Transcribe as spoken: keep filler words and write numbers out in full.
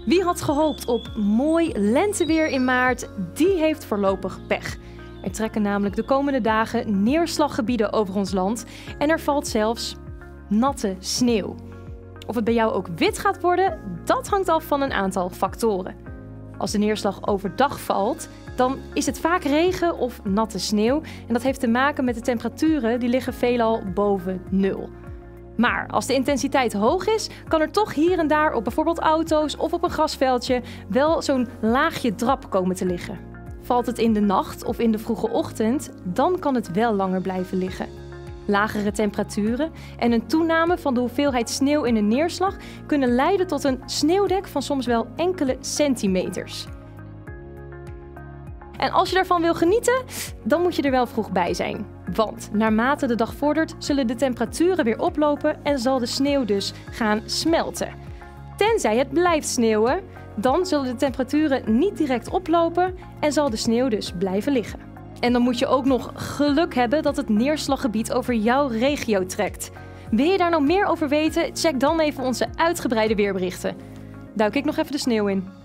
Wie had gehoopt op mooi lenteweer in maart, die heeft voorlopig pech. Er trekken namelijk de komende dagen neerslaggebieden over ons land en er valt zelfs natte sneeuw. Of het bij jou ook wit gaat worden, dat hangt af van een aantal factoren. Als de neerslag overdag valt, dan is het vaak regen of natte sneeuw en dat heeft te maken met de temperaturen die liggen veelal boven nul. Maar als de intensiteit hoog is, kan er toch hier en daar op bijvoorbeeld auto's of op een grasveldje wel zo'n laagje drap komen te liggen. Valt het in de nacht of in de vroege ochtend, dan kan het wel langer blijven liggen. Lagere temperaturen en een toename van de hoeveelheid sneeuw in een neerslag kunnen leiden tot een sneeuwdek van soms wel enkele centimeters. En als je daarvan wil genieten, dan moet je er wel vroeg bij zijn. Want naarmate de dag vordert, zullen de temperaturen weer oplopen en zal de sneeuw dus gaan smelten. Tenzij het blijft sneeuwen, dan zullen de temperaturen niet direct oplopen en zal de sneeuw dus blijven liggen. En dan moet je ook nog geluk hebben dat het neerslaggebied over jouw regio trekt. Wil je daar nou meer over weten? Check dan even onze uitgebreide weerberichten. Duik ik nog even de sneeuw in.